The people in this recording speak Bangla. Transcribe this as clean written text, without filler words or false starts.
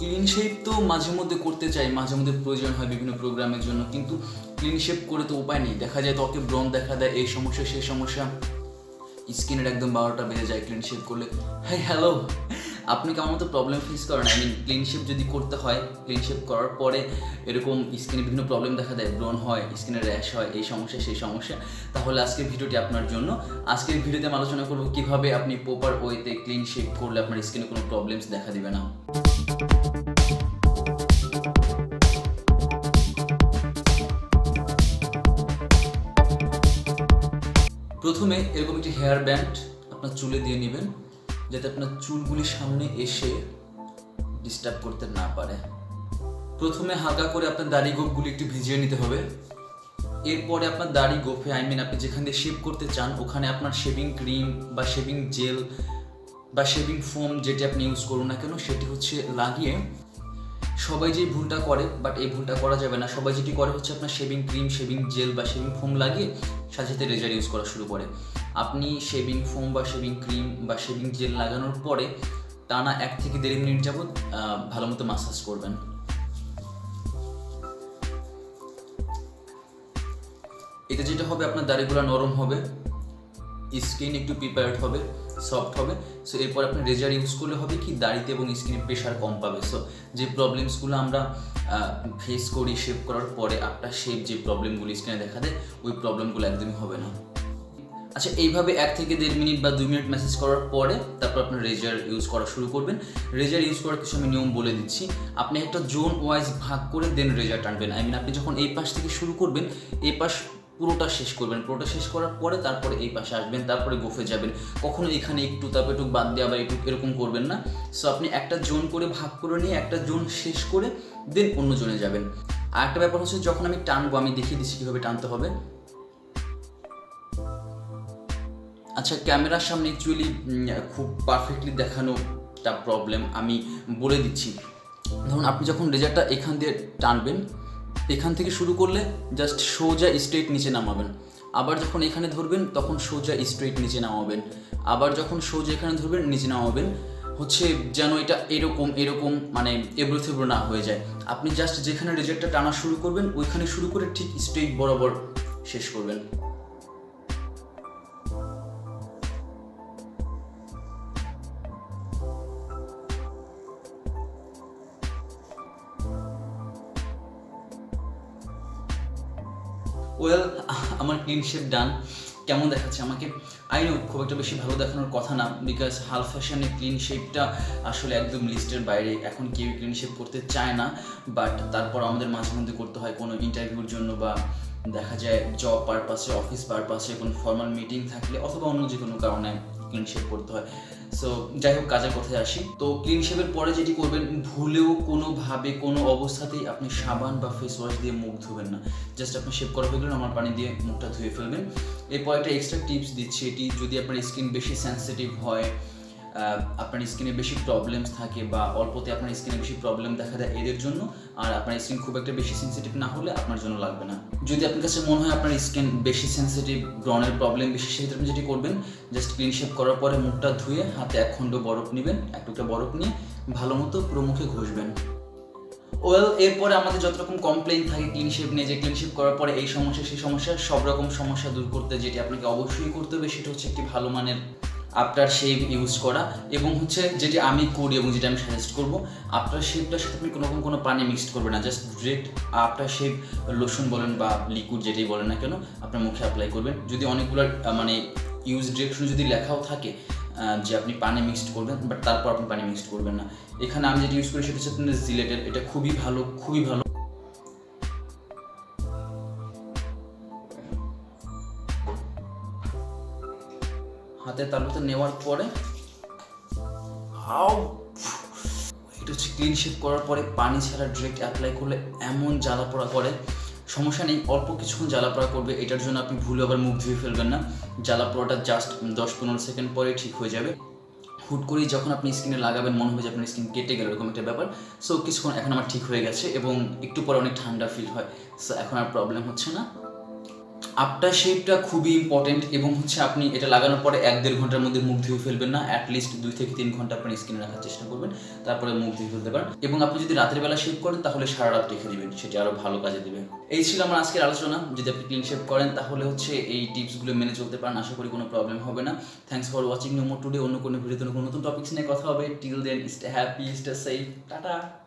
ক্লিন শেপ তো মাঝে মধ্যে করতে চাই, মাঝে মধ্যে প্রয়োজন হয় বিভিন্ন প্রোগ্রামের জন্য, কিন্তু ক্লিন শেপ করে তো উপায় নেই। দেখা যায় ত্বকে ব্রণ দেখা দেয়, এই সমস্যা সেই সমস্যা, স্কিনের একদম 12টা বেজে যায় ক্লিন শেপ করলে। হ্যালো, আপনি কেমন মতো প্রবলেম ফেস করেন? ক্লিন শেপ যদি করতে হয়, ক্লিন শেপ করার পরে এরকম স্কিনে বিভিন্ন প্রবলেম দেখা দেয়, ব্রণ হয়, স্কিনে র্যাশ হয়, এই সমস্যা সেই সমস্যা, তাহলে আজকের ভিডিওটি আপনার জন্য। আজকের ভিডিওতে আমি আলোচনা করব কীভাবে আপনি প্রপার ওয়েতে ক্লিন শেপ করলে আপনার স্কিনে কোনো প্রবলেমস দেখা দিবে না। প্রথমে এরকম একটি হেয়ার ব্যান্ড আপনার চুলে দিয়ে নেবেন, যাতে আপনার চুলগুলি সামনে এসে ডিস্টার্ব করতে না পারে। প্রথমে হালকা করে আপনার দাড়ি গোঁফগুলি একটু ভিজিয়ে নিতে হবে। এরপরে আপনার দাড়ি গোঁফে আপনি যেখান দিয়ে শেভ করতে চান ওখানে আপনার শেভিং ক্রিম বা শেভিং জেল বা শেভিং ফোম যেটি আপনি ইউজ করুন না কেন সেটি হচ্ছে লাগিয়ে, সবাই যে ভুলটা করে, বাট এই ভুলটা করা যাবে না। সবাই যেটি করে হচ্ছে আপনার শেভিং ক্রিম, শেভিং জেল বা শেভিং ফোম লাগিয়ে সাথে সাথে রেজার ইউজ করা শুরু করে। আপনি শেভিং ফোম বা শেভিং ক্রিম বা শেভিং জেল লাগানোর পরে টানা 1 থেকে 1.5 মিনিট যাবত ভালো মতো মাসাজ করবেন। এতে যেটা হবে, আপনার দাড়িগুলো নরম হবে, স্কিন একটু প্রিপেয়ার্ড হবে, সফট হবে। সো এরপর আপনি রেজার ইউজ করলে হবে কি, দাড়িতে এবং স্কিনে প্রেশার কম পাবে। সো যে প্রবলেমসগুলো আমরা ফেস করি শেভ করার পরে, আফটার শেভ যে প্রবলেমগুলো স্কিনে দেখা দেয়, ওই প্রবলেমগুলো একদমই হবে না। আচ্ছা, এইভাবে 1 থেকে 1.5 মিনিট বা 2 মিনিট ম্যাসেজ করার পরে তারপর আপনার রেজার ইউজ করা শুরু করবেন। রেজার ইউজ করার কিছু আমি নিয়ম বলে দিচ্ছি। আপনি একটা জোন ওয়াইজ ভাগ করে দেন রেজার টানবেন। আপনি যখন এই পাশ থেকে শুরু করবেন, এই পাশ পুরোটা শেষ করবেন। পুরোটা শেষ করার পরে তারপরে এই পাশে আসবেন, তারপরে গোফে যাবেন। কখনো এখানে একটু, তারপর একটু বাদ দিয়ে আবার একটু, এরকম করবেন না। সো আপনি একটা জোন করে ভাগ করে নিয়ে একটা জোন শেষ করে দেন অন্য জোনে যাবেন। আর একটা ব্যাপার হচ্ছে, যখন আমি টানবো আমি দেখিয়ে দিচ্ছি কীভাবে টানতে হবে। আচ্ছা, ক্যামেরার সামনে অ্যাকচুয়ালি খুব পারফেক্টলি দেখানোটা প্রবলেম, আমি বলে দিচ্ছি। ধরুন আপনি যখন রেজারটা এখান দিয়ে টানবেন, এখান থেকে শুরু করলে জাস্ট সোজা স্ট্রেট নিচে নামাবেন। আবার যখন এখানে ধরবেন তখন সোজা স্ট্রেট নিচে নামাবেন। আবার যখন সোজা এখানে ধরবেন নিচে নামাবেন, হচ্ছে যেন এটা এরকম মানে এবড়ো থেবড়ো না হয়ে যায়। আপনি জাস্ট যেখানে রেজারটা টানা শুরু করবেন ওইখানে শুরু করে ঠিক স্ট্রেট বরাবর শেষ করবেন। আমার ক্লিন শেপ ডান। কেমন দেখাচ্ছে আমাকে? খুব একটা বেশি ভালো দেখানোর কথা না, বিকজ হাল ফ্যাশনে ক্লিন শেপটা আসলে একদম লিস্টের বাইরে। এখন কেউ ক্লিন শেপ করতে চায় না, বাট তারপর আমাদের মাঝে মধ্যে করতে হয় কোনো ইন্টারভিউর জন্য, বা দেখা যায় জব পারপাসে, অফিস পারপাসে, কোনো ফর্মাল মিটিং থাকলে, অথবা অন্য যে কোনো কারণে ক্লিন শেপ করতে হয়। সো যাই হোক, কাজের কথায় আসি। তো ক্লিন শেপের পরে যেটি করবেন, ভুলেও কোনোভাবে কোনো অবস্থাতেই আপনি সাবান বা ফেস ওয়াশ দিয়ে মুখ ধুবেন না। জাস্ট আপনি শেভ করা হয়ে গেলে নর্মাল পানি দিয়ে মুখটা ধুয়ে ফেলবেন। এরপর একটা এক্সট্রা টিপস দিচ্ছি, এটি যদি আপনার স্কিন বেশি সেন্সিটিভ হয়, আপনার স্কিনে বেশি প্রবলেমস থাকে, বা অল্পতে আপনার স্কিনে বেশি প্রবলেম দেখা দেয়, এদের জন্য। আর আপনার স্কিন খুব একটা বেশি সেন্সিটিভ না হলে আপনার জন্য লাগবে না। যদি আপনার কাছে মনে হয় আপনার স্কিন বেশি সেন্সিটিভ, ব্রণের প্রবলেম বেশি, সেক্ষেত্রে আপনি যেটি করবেন, জাস্ট ক্লিন শেভ করার পরে মুখটা ধুয়ে হাতে 1 খণ্ড বরফ নেবেন, 1 টুকরা বরফ নিয়ে ভালো মতো পুরো মুখে ঘষবেন। এরপরে আমাদের যত রকম কমপ্লেইন থাকে ক্লিন শেভ নিয়ে, যে ক্লিন শেভ করার পরে এই সমস্যা সেই সমস্যা, সব রকম সমস্যা দূর করতে যেটি আপনাকে অবশ্যই করতে হবে সেটা হচ্ছে একটি ভালো মানের আফটার শেভ ইউজ করা। এবং হচ্ছে যেটি আমি করি এবং যেটা আমি সাজেস্ট করবো, আফটার শেভটার সাথে আপনি কোনো পানি মিক্সড করবেন না। Just direct after shave lotion বলেন বা লিকুইড যেটাই বলেন না কেন, আপনার মুখে অ্যাপ্লাই করবেন। যদি অনেকগুলো মানে ইউজ ডিরেকশন যদি লেখাও থাকে যে আপনি পানি মিক্সড করবেন, বাট তারপর আপনি পানি মিক্সড করবেন না। এখানে আমি যেটা ইউজ করি সেটা হচ্ছে আপনার জিলেটের, এটা খুবই ভালো, খুবই ভালো। হাতে তালুতে নেওয়ার পরে এটা হচ্ছে ক্লিন শেভ করার পরে পানি ছাড়া ডিরেক্ট অ্যাপ্লাই করলে এমন জ্বালা পোড়া করে, সমস্যা নেই, অল্প কিছুক্ষণ জ্বালা পোড়া করবে। এটার জন্য আপনি ভুলে আবার মুখ ধুয়ে ফেলবেন না। জ্বালা পোড়াটা জাস্ট 10-15 সেকেন্ড পরে ঠিক হয়ে যাবে। হুট করেই যখন আপনি স্কিনে লাগাবেন মনে হবে যে আপনার স্কিন কেটে গেল, এরকম একটা ব্যাপার। সো কিছুক্ষণ এখন আমার ঠিক হয়ে গেছে এবং একটু পরে অনেক ঠান্ডা ফিল হয়। সো এখন আর প্রবলেম হচ্ছে না। আফটার শেভটা খুবই ইম্পর্টেন্ট এবং হচ্ছে আপনি এটা লাগানোর পরে 1-1.5 ঘন্টার মধ্যে মুখ ধুয়ে ফেলবেন না, অ্যাটলিস্ট 2 থেকে 3 ঘন্টা আপনার স্কিনে রাখার চেষ্টা করবেন, তারপরে মুখ ধুয়ে ফেলতে পারেন। এবং আপনি যদি রাতের বেলা শেভ করেন তাহলে সারা রাত রেখে দিবেন, সেটা আরও ভালো কাজে দেবে। এই ছিল আমার আজকের আলোচনা। যদি আপনি ক্লিন শেভ করেন তাহলে হচ্ছে এই টিপসগুলো মেনে চলতে পারেন, আশা করি কোনো প্রবলেম হবে না। Thanks for watching new more today. অন্য কোনো ভিডিওতে কোনো নতুন টপিক্স নিয়ে কথা হবে। Till then stay happy, stay safe, tata.